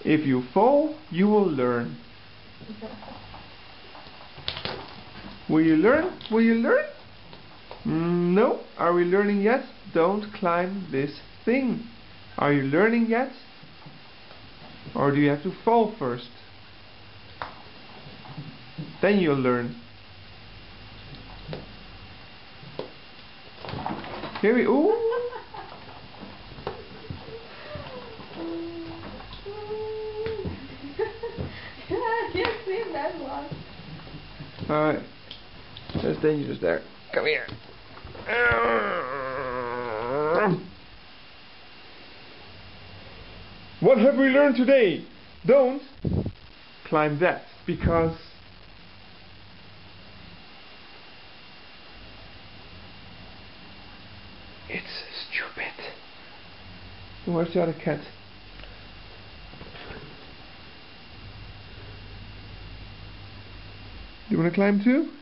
If you fall, you will learn. Will you learn? Will you learn? No. Are we learning yet? Don't climb this thing. Are you learning yet? Or do you have to fall first? Then you'll learn. Here we ooh. I can't see that one. Alright. There's dangerous there. Come here. What have we learned today? Don't climb that, because it's stupid. Where's the other cat? You wanna climb too?